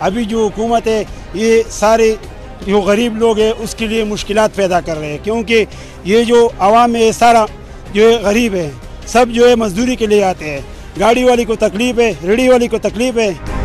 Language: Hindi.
अभी जो हुकूमत है ये सारे जो गरीब लोग हैं उसके लिए मुश्किलात पैदा कर रहे हैं, क्योंकि ये जो आवाम है सारा जो है गरीब है, सब जो है मजदूरी के लिए आते हैं। गाड़ी वाली को तकलीफ़ है, रेडी वाली को तकलीफ़ है।